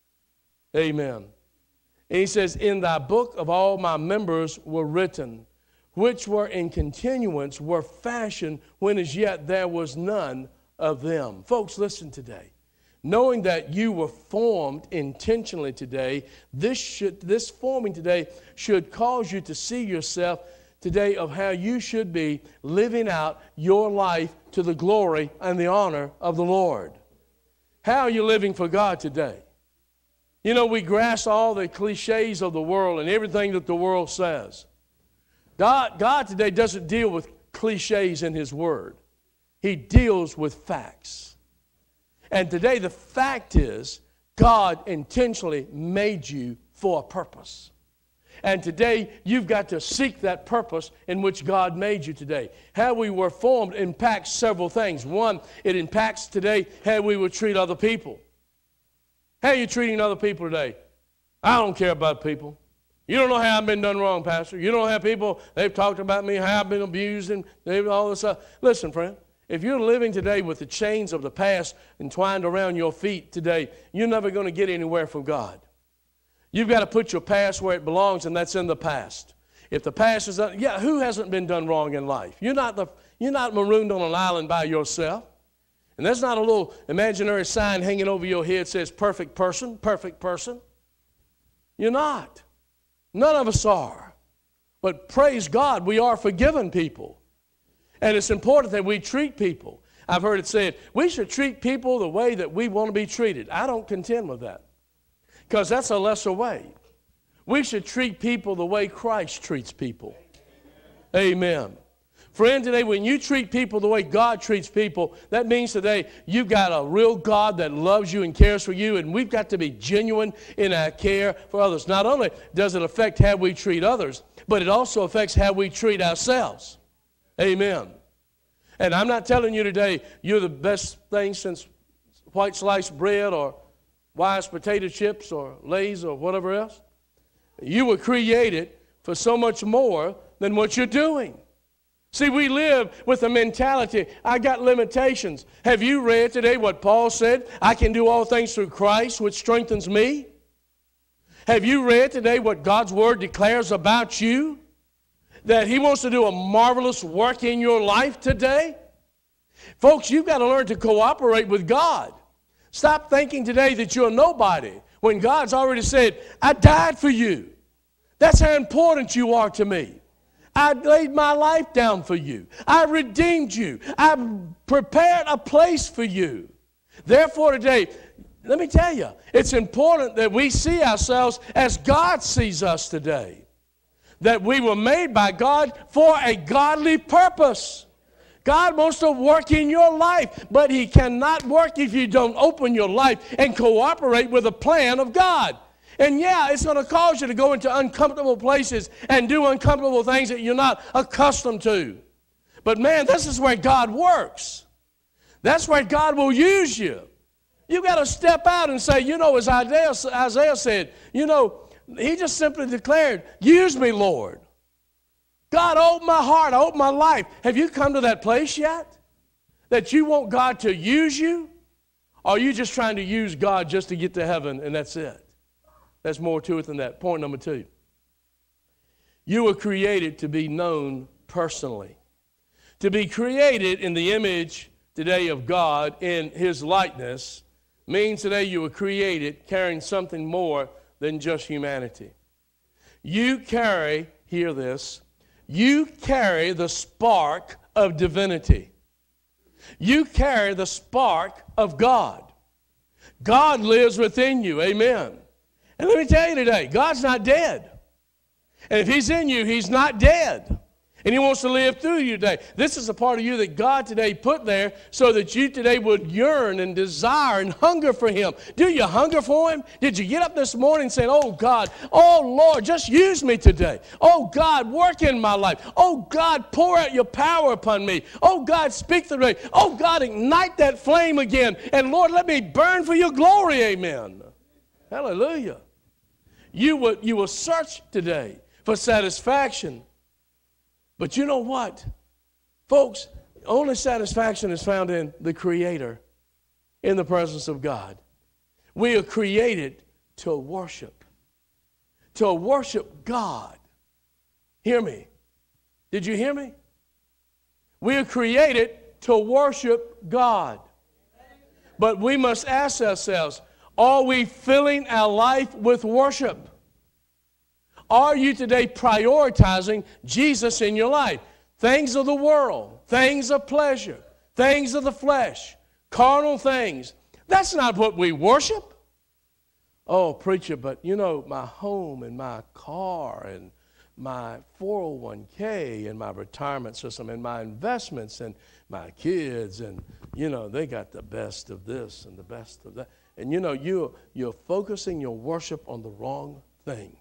Amen. And he says, in thy book of all my members were written, which were in continuance, were fashioned when as yet there was none of them. Folks, listen today. Knowing that you were formed intentionally today, this should, this forming today should cause you to see yourself today of how you should be living out your life to the glory and the honor of the Lord. How are you living for God today? You know, we grasp all the cliches of the world and everything that the world says. God, God today doesn't deal with cliches in his word. He deals with facts. And today the fact is God intentionally made you for a purpose. And today, you've got to seek that purpose in which God made you today. How we were formed impacts several things. One, it impacts today how we would treat other people. How are you treating other people today? I don't care about people. You don't know how I've been done wrong, Pastor. You don't know how people, they've talked about me, how I've been abused, and they've all this stuff. Listen, friend, if you're living today with the chains of the past entwined around your feet today, you're never going to get anywhere from God. You've got to put your past where it belongs, and that's in the past. If the past is, yeah, who hasn't been done wrong in life? You're not, the, you're not marooned on an island by yourself. And there's not a little imaginary sign hanging over your head that says perfect person, perfect person. You're not. None of us are. But praise God, we are forgiven people. And it's important that we treat people. I've heard it said, we should treat people the way that we want to be treated. I don't contend with that. Because that's a lesser way. We should treat people the way Christ treats people. Amen. Friend, today when you treat people the way God treats people, that means today you've got a real God that loves you and cares for you, and we've got to be genuine in our care for others. Not only does it affect how we treat others, but it also affects how we treat ourselves. Amen. And I'm not telling you today you're the best thing since white sliced bread or Wise potato chips or Lay's or whatever else. You were created for so much more than what you're doing. See, we live with a mentality, I got limitations. Have you read today what Paul said? I can do all things through Christ, which strengthens me. Have you read today what God's Word declares about you? That He wants to do a marvelous work in your life today? Folks, you've got to learn to cooperate with God. Stop thinking today that you're nobody when God's already said, I died for you. That's how important you are to me. I laid my life down for you. I redeemed you. I prepared a place for you. Therefore today, let me tell you, it's important that we see ourselves as God sees us today. That we were made by God for a godly purpose. God wants to work in your life, but He cannot work if you don't open your life and cooperate with the plan of God. And yeah, it's going to cause you to go into uncomfortable places and do uncomfortable things that you're not accustomed to. But man, this is where God works. That's where God will use you. You've got to step out and say, you know, as Isaiah, Isaiah said, you know, he just simply declared, use me, Lord. God, open my heart, open my life. Have you come to that place yet? That you want God to use you? Or are you just trying to use God just to get to heaven and that's it? There's more to it than that. Point number two. You were created to be known personally. To be created in the image today of God in His likeness means today you were created carrying something more than just humanity. You carry, hear this, you carry the spark of divinity. You carry the spark of God. God lives within you. Amen. And let me tell you today, God's not dead. And if He's in you, He's not dead. And He wants to live through you today. This is a part of you that God today put there so that you today would yearn and desire and hunger for Him. Do you hunger for Him? Did you get up this morning saying, oh God, oh Lord, just use me today. Oh God, work in my life. Oh God, pour out your power upon me. Oh God, speak through me. Oh God, ignite that flame again. And Lord, let me burn for your glory. Amen. Hallelujah. You will, you will search today for satisfaction. But you know what? Folks, only satisfaction is found in the Creator, in the presence of God. We are created to worship, to worship God. Hear me. Did you hear me? We are created to worship God. But we must ask ourselves, are we filling our life with worship? Are you today prioritizing Jesus in your life? Things of the world, things of pleasure, things of the flesh, carnal things. That's not what we worship. Oh, preacher, but you know, my home and my car and my four oh one K and my retirement system and my investments and my kids, and, you know, they got the best of this and the best of that. And, you know, you're, you're focusing your worship on the wrong thing.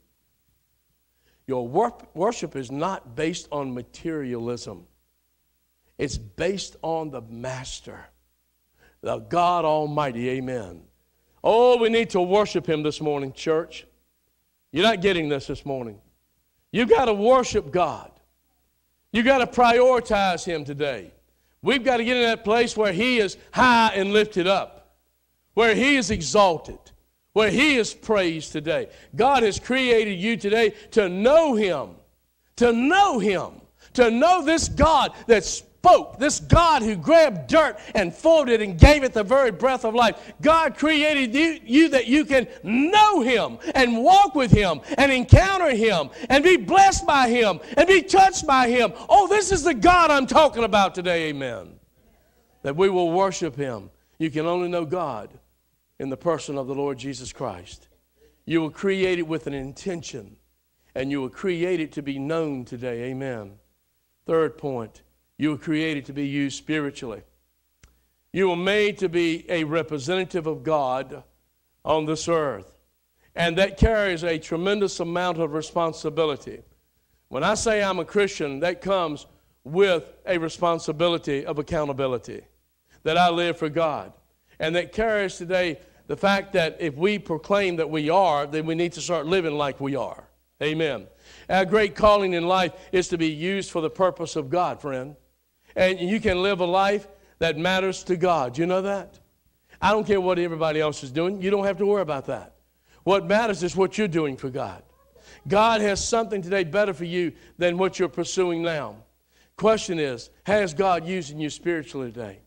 Your wor- worship is not based on materialism. It's based on the Master, the God Almighty. Amen. Oh, we need to worship Him this morning, church. You're not getting this this morning. You've got to worship God. You've got to prioritize Him today. We've got to get in that place where He is high and lifted up, where He is exalted, where He is praised today. God has created you today to know Him, to know Him, to know this God that spoke, this God who grabbed dirt and formed it and gave it the very breath of life. God created you, you that you can know Him and walk with Him and encounter Him and be blessed by Him and be touched by Him. Oh, this is the God I'm talking about today, amen. That we will worship Him. You can only know God in the person of the Lord Jesus Christ. You were created with an intention, and you were created to be known today, amen. Third point, you were created to be used spiritually. You were made to be a representative of God on this earth. And that carries a tremendous amount of responsibility. When I say I'm a Christian, that comes with a responsibility of accountability. That I live for God. And that carries today the fact that if we proclaim that we are, then we need to start living like we are. Amen. Our great calling in life is to be used for the purpose of God, friend. And you can live a life that matters to God. You know that? I don't care what everybody else is doing. You don't have to worry about that. What matters is what you're doing for God. God has something today better for you than what you're pursuing now. Question is, has God using you spiritually today?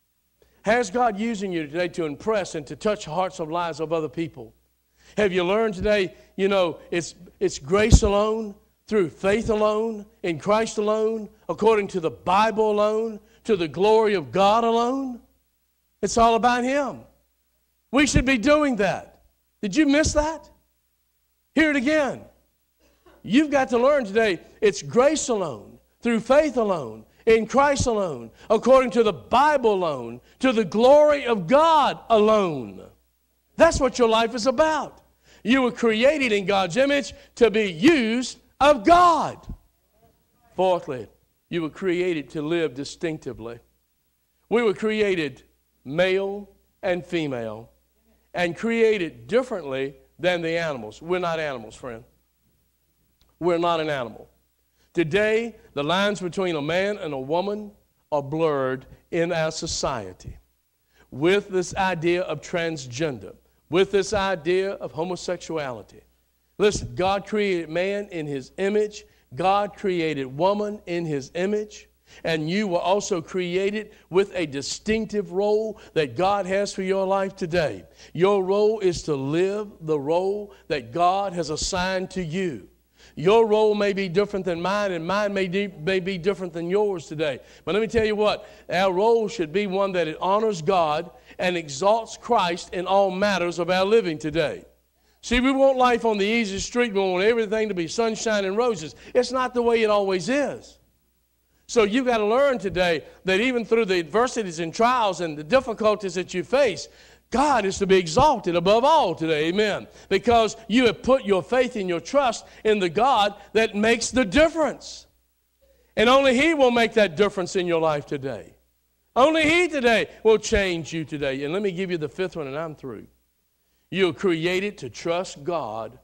Has God using you today to impress and to touch the hearts and lives of other people? Have you learned today, you know, it's, it's grace alone, through faith alone, in Christ alone, according to the Bible alone, to the glory of God alone? It's all about Him. We should be doing that. Did you miss that? Hear it again. You've got to learn today, it's grace alone, through faith alone, in Christ alone, according to the Bible alone, to the glory of God alone. That's what your life is about. You were created in God's image to be used of God. Fourthly, you were created to live distinctively. We were created male and female and created differently than the animals. We're not animals, friend. We're not an animal. Today, the lines between a man and a woman are blurred in our society with this idea of transgender, with this idea of homosexuality. Listen, God created man in His image. God created woman in His image. And you were also created with a distinctive role that God has for your life today. Your role is to live the role that God has assigned to you. Your role may be different than mine, and mine may, de- may be different than yours today. But let me tell you what, our role should be one that it honors God and exalts Christ in all matters of our living today. See, we want life on the easy street. We want everything to be sunshine and roses. It's not the way it always is. So you've got to learn today that even through the adversities and trials and the difficulties that you face, God is to be exalted above all today, amen, because you have put your faith and your trust in the God that makes the difference. And only He will make that difference in your life today. Only He today will change you today. And let me give you the fifth one, and I'm through. You're created to trust God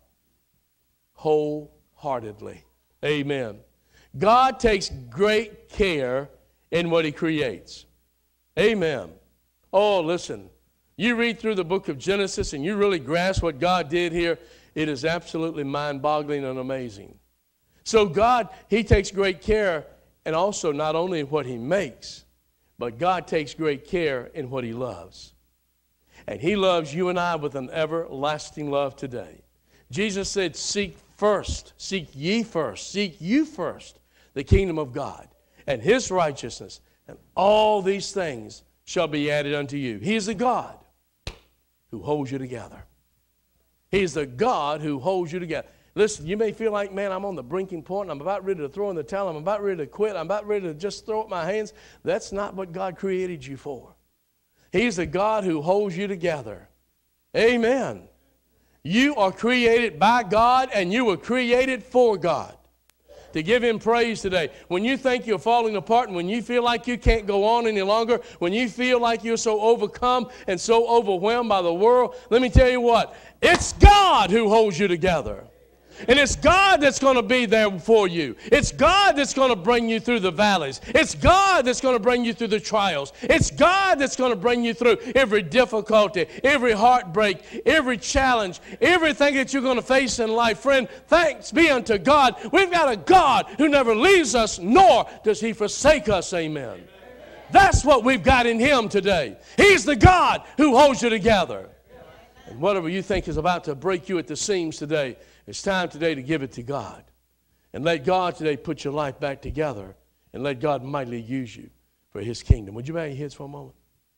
wholeheartedly. Amen. God takes great care in what He creates. Amen. Oh, listen. You read through the book of Genesis and you really grasp what God did here, it is absolutely mind-boggling and amazing. So God, He takes great care, and also not only in what He makes, but God takes great care in what He loves. And He loves you and I with an everlasting love today. Jesus said, seek first, seek ye first, seek you first the kingdom of God and His righteousness, and all these things shall be added unto you. He is the God who holds you together. He's the God who holds you together. Listen, you may feel like, man, I'm on the breaking point. I'm about ready to throw in the towel. I'm about ready to quit. I'm about ready to just throw up my hands. That's not what God created you for. He's the God who holds you together. Amen. You are created by God, and you were created for God. To give Him praise today. When you think you're falling apart and when you feel like you can't go on any longer, when you feel like you're so overcome and so overwhelmed by the world, let me tell you what, it's God who holds you together. And it's God that's going to be there for you. It's God that's going to bring you through the valleys. It's God that's going to bring you through the trials. It's God that's going to bring you through every difficulty, every heartbreak, every challenge, everything that you're going to face in life. Friend, thanks be unto God. We've got a God who never leaves us, nor does He forsake us. Amen. That's what we've got in Him today. He's the God who holds you together. And whatever you think is about to break you at the seams today, it's time today to give it to God. And let God today put your life back together and let God mightily use you for His kingdom. Would you bow your heads for a moment?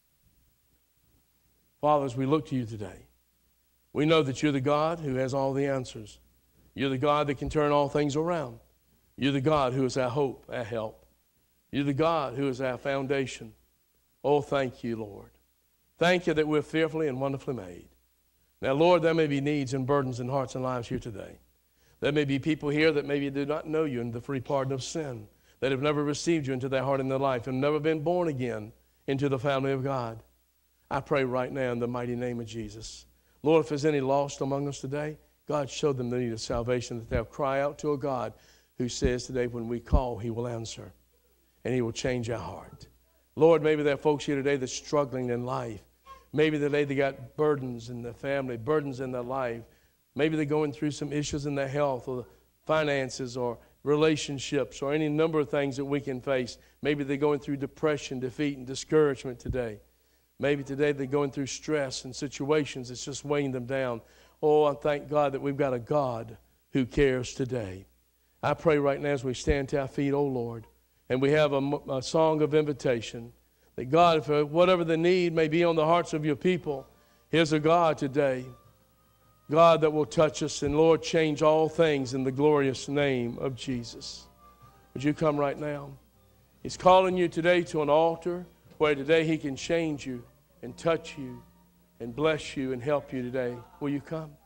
Father, as we look to you today, we know that you're the God who has all the answers. You're the God that can turn all things around. You're the God who is our hope, our help. You're the God who is our foundation. Oh, thank you, Lord. Thank you that we're fearfully and wonderfully made. Now, Lord, there may be needs and burdens in hearts and lives here today. There may be people here that maybe do not know you in the free pardon of sin, that have never received you into their heart and their life and never been born again into the family of God. I pray right now in the mighty name of Jesus. Lord, if there's any lost among us today, God, show them the need of salvation, that they'll cry out to a God who says today when we call, He will answer and He will change our heart. Lord, maybe there are folks here today that's struggling in life. Maybe today they got burdens in their family, burdens in their life. Maybe they're going through some issues in their health or finances or relationships or any number of things that we can face. Maybe they're going through depression, defeat, and discouragement today. Maybe today they're going through stress and situations that's just weighing them down. Oh, I thank God that we've got a God who cares today. I pray right now as we stand to our feet, oh Lord, and we have a, a song of invitation, that God, for whatever the need may be on the hearts of your people, here's a God today, God that will touch us and, Lord, change all things in the glorious name of Jesus. Would you come right now? He's calling you today to an altar where today He can change you and touch you and bless you and help you today. Will you come?